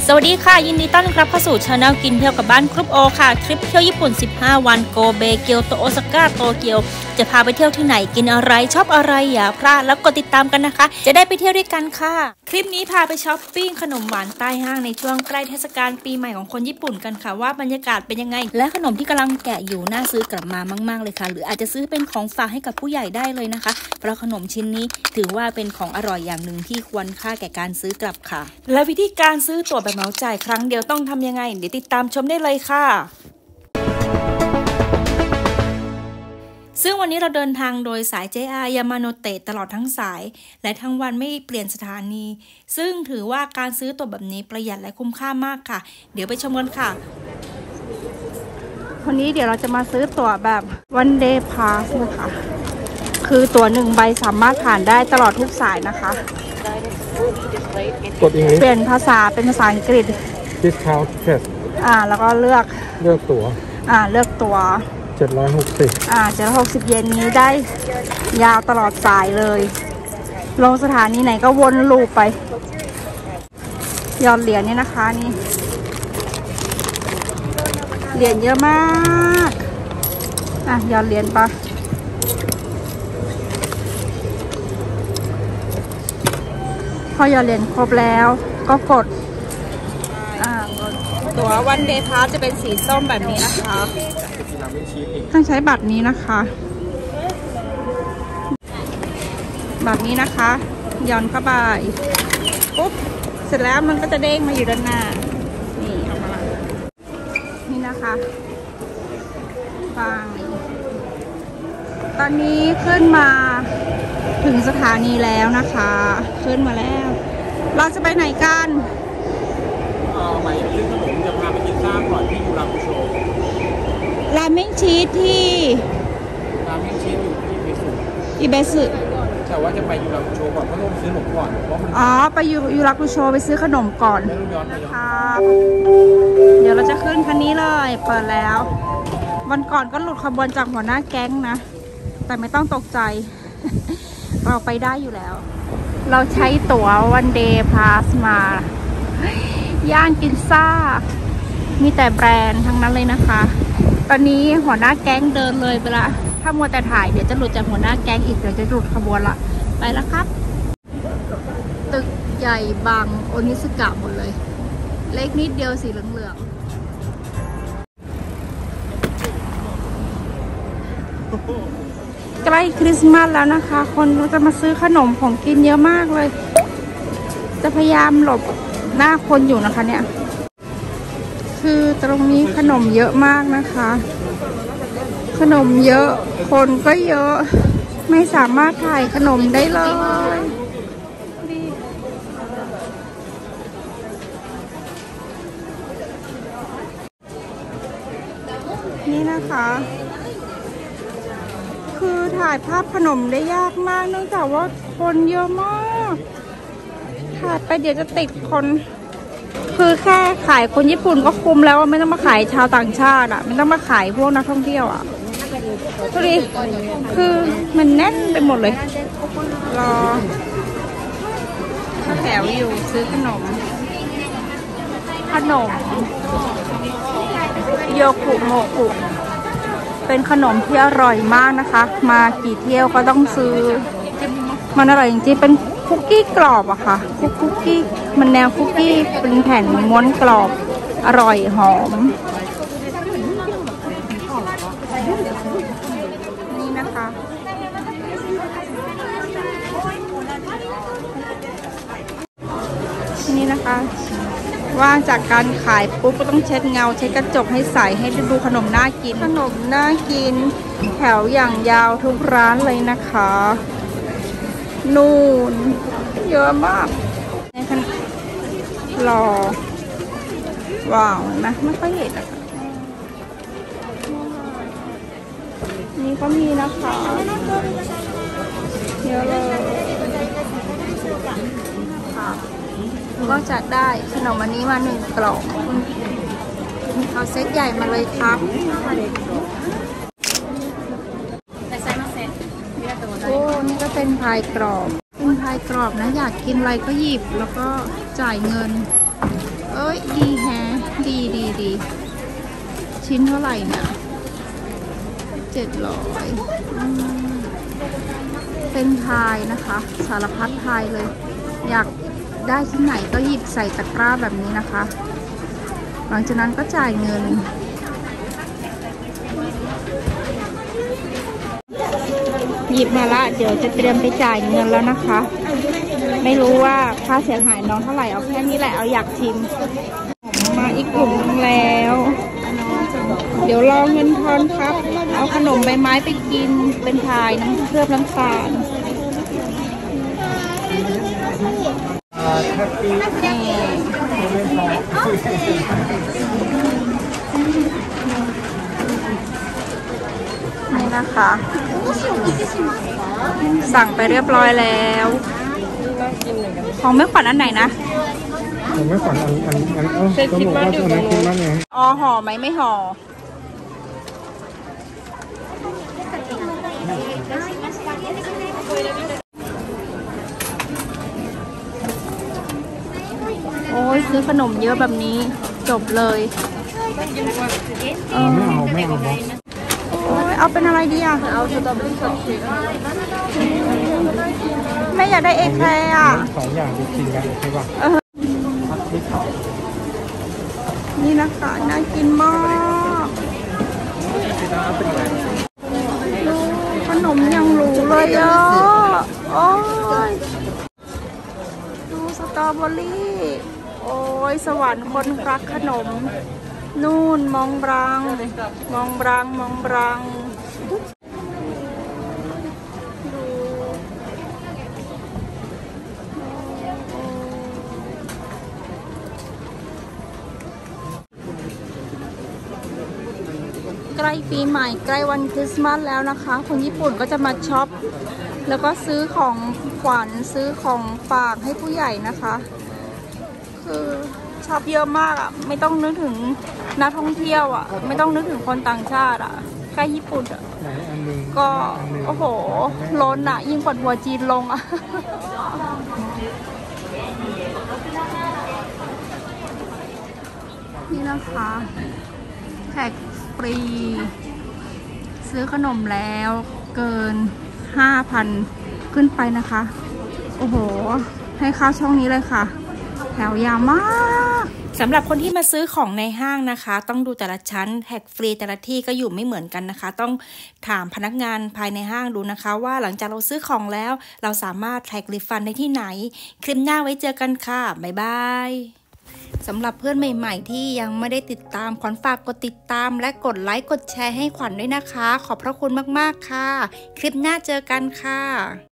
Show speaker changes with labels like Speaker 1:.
Speaker 1: สวัสดีค่ะยินดีต้อนรับเข้าสู่ช anel กินเที่ยวกับบ้านครุปโอค่ะทริปเที่ยวญี่ปุ่น15วันโกเบเกียวโตโอซาก้าโตเกียวจะพาไปเที่ยวที่ไหนกินอะไรชอบอะไรอย่าพลาดแล้วกดติดตามกันนะคะจะได้ไปเที่ยวด้วยกันค่ะคลิปนี้พาไปช้อปปิ้งขนมหวานใต้ห้างในช่วงใกล้เทศกาลปีใหม่ของคนญี่ปุ่นกันค่ะว่าบรรยากาศเป็นยังไงและขนมที่กำลังแกะอยู่น่าซื้อกลับมามากๆเลยค่ะหรืออาจจะซื้อเป็นของฝากให้กับผู้ใหญ่ได้เลยนะคะเพราะขนมชิ้นนี้ถือว่าเป็นของอร่อยอย่างหนึ่งที่ควรค่าแก่การซื้อกลับค่ะและวิธีการซื้อตั๋วแบบเหมาจ่ายครั้งเดียวต้องทำยังไงเดี๋ยวติดตามชมได้เลยค่ะซึ่งวันนี้เราเดินทางโดยสาย JR ยามาโนเตะตลอดทั้งสายและทั้งวันไม่เปลี่ยนสถานีซึ่งถือว่าการซื้อตั๋วแบบนี้ประหยัดและคุ้มค่ามากค่ะเดี๋ยวไปชมกันค่ะวันนี้เดี๋ยวเราจะมาซื้อตั๋วแบบ One Day Pass นะคะคือตั๋ว1ใบสามารถผ่านได้ตลอดทุกสายนะคะ
Speaker 2: กดอังกฤษ
Speaker 1: เปลี่ยนภาษาเป็นภาษาอังกฤษ
Speaker 2: Discount Ticket
Speaker 1: แล้วก็เลือก
Speaker 2: ตั๋ว
Speaker 1: เลือกตั๋ว
Speaker 2: 760
Speaker 1: เยนนี้ได้ยาวตลอดสายเลยลงสถานีไหนก็วนลูปไปหยอดเหรียญนี่นะคะนี่เหรียญเยอะมากหยอดเหรียญปะพอหยอดเหรียญครบแล้วก็กดตั๋ววันเดย์พาสจะเป็นสีส้มแบบนี้นะคะต้องใช้บัตรนี้นะคะแบบนี้นะคะย้อนเข้าไปปุ๊บเสร็จแล้วมันก็จะเด้งมาอยู่ด้านหน้านี่เอามานี่นะคะฟังตอนนี้ขึ้นมาถึงสถานีแล้วนะคะขึ้นมาแล้วเราจะไปไหนกัน
Speaker 2: หมายถึงขนมจะพาไปกินซ่าก่อนที่ยูราคุโช
Speaker 1: ราเมงชีสที่
Speaker 2: ราเมงชีสอยู่ที่
Speaker 1: อิเบสึ
Speaker 2: แต่ว่าจะไปยูราคุโชก่อนเพราะต้องซื้อขนมก่อนเพราะมัน
Speaker 1: ไปยูราคุโชไปซื้อขนมก่อนครับเดี๋ยวเราจะขึ้นคันนี้เลยเปิดแล้ววันก่อนก็หลุดขบวนจากหัวหน้าแก๊งนะแต่ไม่ต้องตกใจเราไปได้อยู่แล้วเราใช้ตั๋ววันเดย์พาสมาย่านกินซ่ามีแต่แบรนด์ทั้งนั้นเลยนะคะตอนนี้หัวหน้าแก๊งเดินเลยไปละถ้ามัวแต่ถ่ายเดี๋ยวจะหลุดจากหัวหน้าแก๊งอีกเดี๋ยวจะหลุดขบวนละไปแล้วครับตึกใหญ่บางโอนิสกะหมดเลยเล็กนิดเดียวสีเหลืองใกล้คริสต์มาสแล้วนะคะคนจะมาซื้อขนมของกินเยอะมากเลยจะพยายามหลบหน้าคนอยู่นะคะเนี่ยคือตรงนี้ขนมเยอะมากนะคะขนมเยอะคนก็เยอะไม่สามารถถ่ายขนมได้เลยนี่นะคะคือถ่ายภาพขนมได้ยากมากเนื่องจากว่าคนเยอะมากถ่ายไปเดี๋ยวจะติดคนคือแค่ขายคนญี่ปุ่นก็คุ้มแล้วไม่ต้องมาขายชาวต่างชาติไม่ต้องมาขายพวกนักท่องเที่ยวดูดิคือมันแน่นไปหมดเลยรอแถวอยู่ซื้อขนมโยกุโมกุเป็นขนมที่อร่อยมากนะคะมากี่เที่ยวก็ต้องซื้อมันอร่อยจริงๆเป็นคุกกี้กรอบอะค่ะคุกกี้มันแนวคุกกี้เป็นแผ่นม้วนกรอบอร่อยหอมนี่นะคะนี่นะคะว่างจากการขายปุ๊บก็ต้องเช็ดเงาเช็ดกระจกให้ใสให้ดูขนมน่ากินแถวอย่างยาวทุกร้านเลยนะคะนู่นเยอะมากในขณะรอว้าวนะไม่ค่อยเห็นนะคะนี่ก็มีนะคะเยอะเลยก็จะได้ขนมอันนี้มา1 กล่องเอาเซตใหญ่มาเลยครับโอ้นี่ก็เป็นพายกรอบนะอยากกินอะไรก็หยิบแล้วก็จ่ายเงิน เอ้ยชิ้นเท่าไหร่เนี่ย700เป็นไทยนะคะ สารพัดไทยเลย อยากได้ที่ไหนก็หยิบใส่ตะกร้าแบบนี้นะคะ หลังจากนั้นก็จ่ายเงิน หยิบมาละเดี๋ยวจะเตรียมไปจ่ายเงินแล้วนะคะ ไม่รู้ว่าค่าเสียหายน้องเท่าไหร่เอาแค่นี้แหละเอาอยากชิมมาอีกกลุ่มนึงแล้ว เดี๋ยวรอเงินทอนครับ เอาขนมใบไม้ไปกินเป็นทายน้ำเคลือบน้ำตาลนี่นะคะ สั่งไปเรียบร้อยแล้วของแม่ขวัญอันไหนนะ
Speaker 2: ผมไม่ฝันต้องบอกว่าตัวนั้นคิดมากไง
Speaker 1: อ๋อห่อไหมไม่ห่อโอ้ยซื้อขนมเยอะแบบนี้จบเลย
Speaker 2: ไม่เอาบอส
Speaker 1: โอ้ยเอาเป็นอะไรดีอ่ะเอาสตรอเบอรี่ช็อตเค้กไม่อยากได้เอแคร์อ่ะ
Speaker 2: 2 อย่างดูกินกันใช่ป่ะไม่ขาว
Speaker 1: นี่นะคะน่ากินมากดูขนมยังหรูเลยอ่ะโอ้ยดูสตรอเบอรี่โอ้ยสวรรค์คนรักขนมนู่นมองบรังมองบรังมองบรังใกล้ปีใหม่ใกล้วันคริสต์มาสแล้วนะคะคนญี่ปุ่นก็จะมาช็อปแล้วก็ซื้อของขวัญซื้อของฝากให้ผู้ใหญ่นะคะคือช็อปเยอะมากอ่ะไม่ต้องนึกถึงนักท่องเที่ยวอ่ะไม่ต้องนึกถึงคนต่างชาติอ่ะแค่ญี่ปุ่นอ่ะก็โอ้โหล้นอ่ะยิ่งกว่าทัวร์จีนลงอ่ะนี่นะคะแท็กฟรีซื้อขนมแล้วเกิน 5,000 ขึ้นไปนะคะโอ้โหให้ค่าช่องนี้เลยค่ะแถวยาวมากสำหรับคนที่มาซื้อของในห้างนะคะต้องดูแต่ละชั้นแท็กฟรีแต่ละที่ก็อยู่ไม่เหมือนกันนะคะต้องถามพนักงานภายในห้างดูนะคะว่าหลังจากเราซื้อของแล้วเราสามารถแท็กรีฟันได้ที่ไหนคลิปหน้าไว้เจอกันค่ะบ๊ายบายสำหรับเพื่อนใหม่ๆที่ยังไม่ได้ติดตามขวัญฝากกดติดตามและกดไลค์กดแชร์ให้ขวัญด้วยนะคะขอบพระคุณมากๆค่ะคลิปหน้าเจอกันค่ะ